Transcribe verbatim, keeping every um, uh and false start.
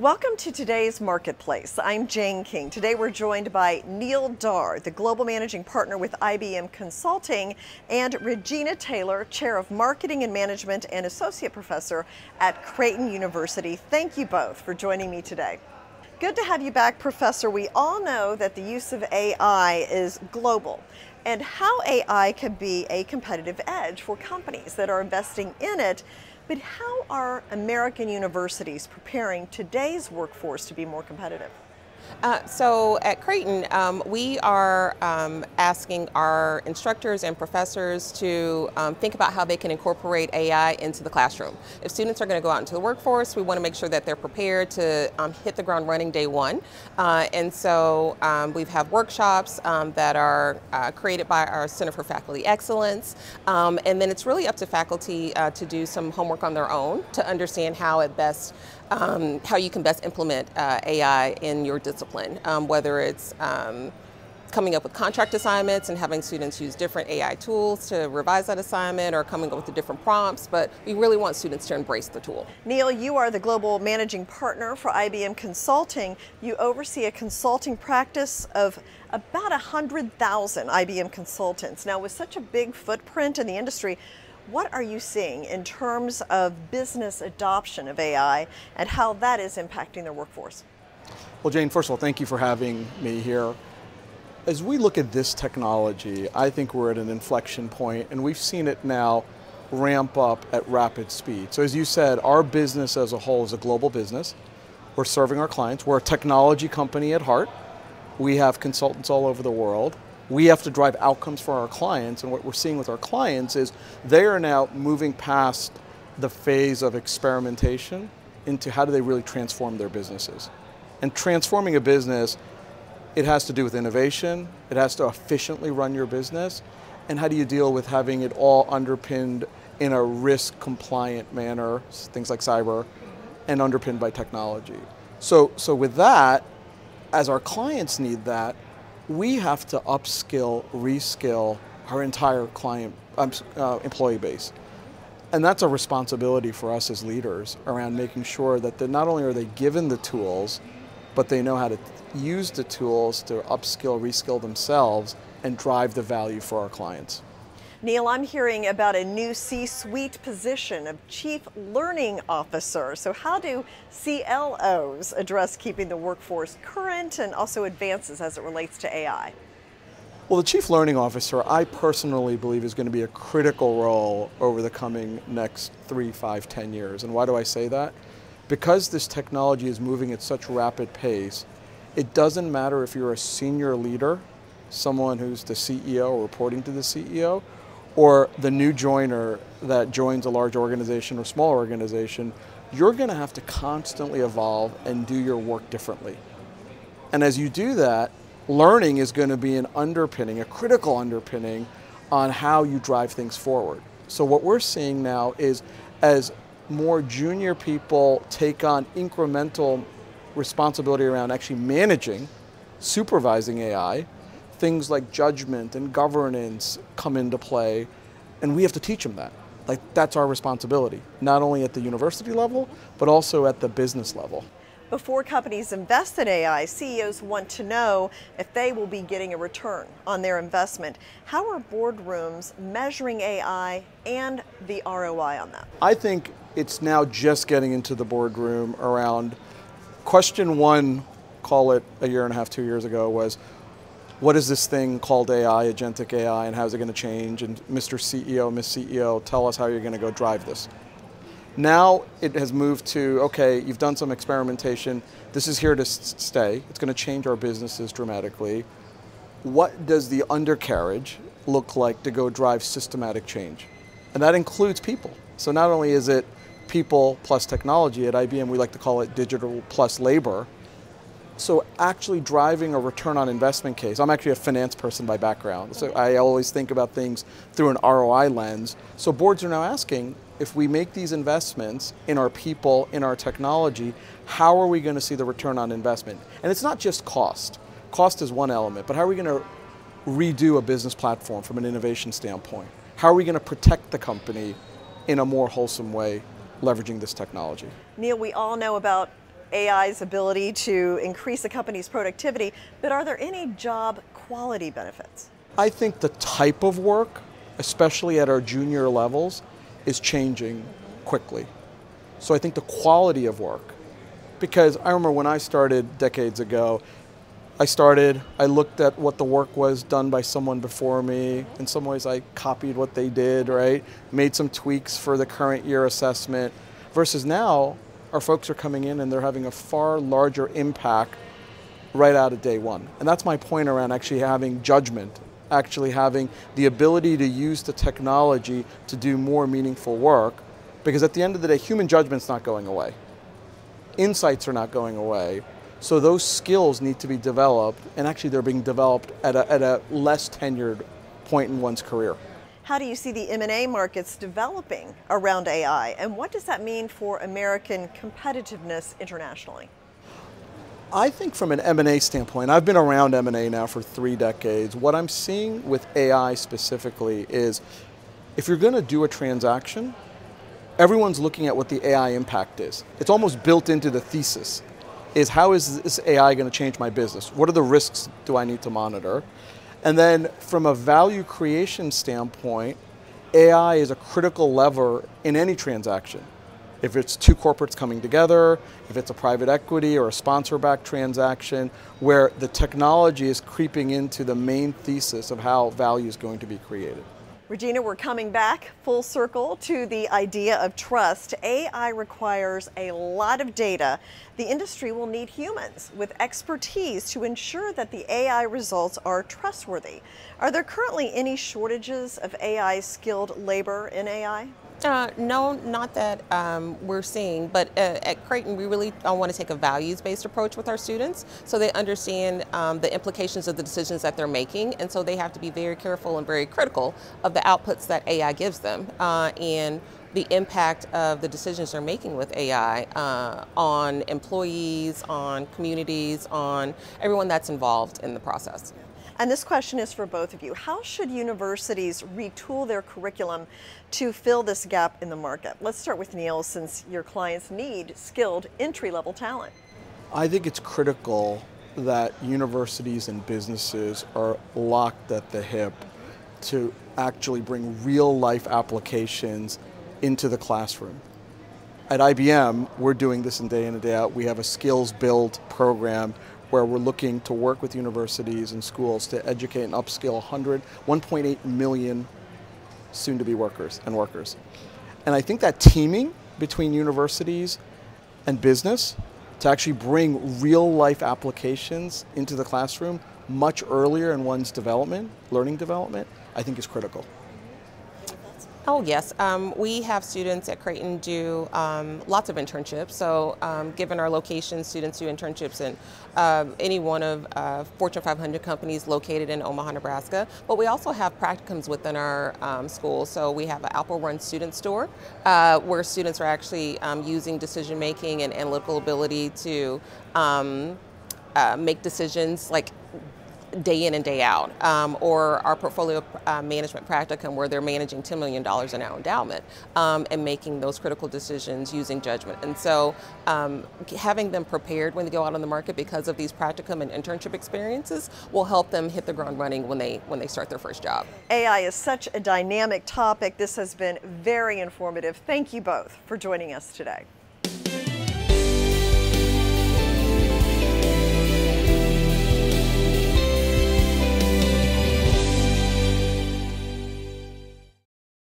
Welcome to today's Marketplace. I'm Jane King. Today we're joined by Neil Darr, the Global Managing Partner with I B M Consulting, and Regina Taylor, Chair of Marketing and Management and Associate Professor at Creighton University. Thank you both for joining me today. Good to have you back, Professor. We all know that the use of A I is global, and how A I can be a competitive edge for companies that are investing in it. But how are American universities preparing today's workforce to be more competitive? Uh, so at Creighton, um, we are um, asking our instructors and professors to um, think about how they can incorporate A I into the classroom. If students are going to go out into the workforce, we want to make sure that they're prepared to um, hit the ground running day one. Uh, and so um, we have workshops um, that are uh, created by our Center for Faculty Excellence. Um, and then it's really up to faculty uh, to do some homework on their own to understand how it best Um, how you can best implement uh, A I in your discipline, um, whether it's um, coming up with contract assignments and having students use different A I tools to revise that assignment, or coming up with the different prompts, but we really want students to embrace the tool. Neil, you are the Global Managing Partner for I B M Consulting. You oversee a consulting practice of about one hundred thousand I B M consultants. Now, with such a big footprint in the industry, what are you seeing in terms of business adoption of A I and how that is impacting their workforce? Well, Jane, first of all, thank you for having me here. As we look at this technology, I think we're at an inflection point, and we've seen it now ramp up at rapid speed. So as you said, our business as a whole is a global business. We're serving our clients. We're a technology company at heart. We have consultants all over the world. We have to drive outcomes for our clients, and what we're seeing with our clients is they are now moving past the phase of experimentation into how do they really transform their businesses. And transforming a business, it has to do with innovation, it has to efficiently run your business, and how do you deal with having it all underpinned in a risk-compliant manner, things like cyber, and underpinned by technology. So, so with that, as our clients need that, we have to upskill, reskill our entire client, um, uh, employee base. And that's a responsibility for us as leaders around making sure that not only are they given the tools, but they know how to use the tools to upskill, reskill themselves and drive the value for our clients. Neil, I'm hearing about a new C-suite position of Chief Learning Officer. So how do C L Os address keeping the workforce current and also advances as it relates to A I? Well, the Chief Learning Officer, I personally believe, is going to be a critical role over the coming next three, five, ten years. And why do I say that? Because this technology is moving at such rapid pace, it doesn't matter if you're a senior leader, someone who's the C E O or reporting to the C E O, or the new joiner that joins a large organization or small organization, you're going to have to constantly evolve and do your work differently. And as you do that, learning is going to be an underpinning, a critical underpinning on how you drive things forward. So what we're seeing now is as more junior people take on incremental responsibility around actually managing, supervising A I, things like judgment and governance come into play, and we have to teach them that. Like, that's our responsibility, not only at the university level, but also at the business level. Before companies invest in A I, C E Os want to know if they will be getting a return on their investment. How are boardrooms measuring A I and the R O I on that? I think it's now just getting into the boardroom around question one, call it a year and a half, two years ago, was, what is this thing called A I, agentic A I, and how's it going to change? And Mister C E O, Miss C E O, tell us how you're going to go drive this. Now it has moved to, okay, you've done some experimentation. This is here to stay. It's going to change our businesses dramatically. What does the undercarriage look like to go drive systematic change? And that includes people. So not only is it people plus technology, at I B M we like to call it digital plus labor. So actually driving a return on investment case. I'm actually a finance person by background, so I always think about things through an R O I lens. So boards are now asking, if we make these investments in our people, in our technology, how are we going to see the return on investment? And it's not just cost. Cost is one element, but how are we going to redo a business platform from an innovation standpoint? How are we going to protect the company in a more wholesome way, leveraging this technology? Neil, we all know about A I's ability to increase a company's productivity, but are there any job quality benefits? I think the type of work, especially at our junior levels, is changing quickly. So I think the quality of work, because I remember when I started decades ago, I started, I looked at what the work was done by someone before me. In some ways I copied what they did, right? Made some tweaks for the current year assessment. Versus now, our folks are coming in and they're having a far larger impact right out of day one. And that's my point around actually having judgment, actually having the ability to use the technology to do more meaningful work. Because at the end of the day, human judgment's not going away. Insights are not going away. So those skills need to be developed, and actually they're being developed at a, at a less tenured point in one's career. How do you see the M and A markets developing around A I, and what does that mean for American competitiveness internationally? I think from an M and A standpoint, I've been around M and A now for three decades. What I'm seeing with A I specifically is if you're going to do a transaction, everyone's looking at what the A I impact is. It's almost built into the thesis. Is how is this A I going to change my business? What are the risks do I need to monitor? And then from a value creation standpoint, A I is a critical lever in any transaction. If it's two corporates coming together, if it's a private equity or a sponsor-backed transaction, where the technology is creeping into the main thesis of how value is going to be created. Regina, we're coming back full circle to the idea of trust. A I requires a lot of data. The industry will need humans with expertise to ensure that the A I results are trustworthy. Are there currently any shortages of A I skilled labor in A I? Uh, no, not that um, we're seeing, but uh, at Creighton we really want to take a values-based approach with our students so they understand um, the implications of the decisions that they're making, and so they have to be very careful and very critical of the outputs that A I gives them uh, and the impact of the decisions they're making with A I uh, on employees, on communities, on everyone that's involved in the process. And this question is for both of you. How should universities retool their curriculum to fill this gap in the market? Let's start with Neil, since your clients need skilled entry-level talent. I think it's critical that universities and businesses are locked at the hip to actually bring real-life applications into the classroom. At I B M, we're doing this in day in and day out. We have a skills build program where we're looking to work with universities and schools to educate and upskill one hundred, one point eight million soon-to-be workers and workers. And I think that teaming between universities and business to actually bring real-life applications into the classroom much earlier in one's development, learning development, I think is critical. Oh yes, um, we have students at Creighton do um, lots of internships. So um, given our location, students do internships in uh, any one of uh, Fortune five hundred companies located in Omaha, Nebraska. But we also have practicums within our um, school. So we have an Apple Run student store uh, where students are actually um, using decision making and analytical ability to um, uh, make decisions like day in and day out, um, or our portfolio uh, management practicum where they're managing ten million dollars in our endowment um, and making those critical decisions using judgment. And so um, having them prepared when they go out on the market because of these practicum and internship experiences will help them hit the ground running when they, when they start their first job. A I is such a dynamic topic. This has been very informative. Thank you both for joining us today.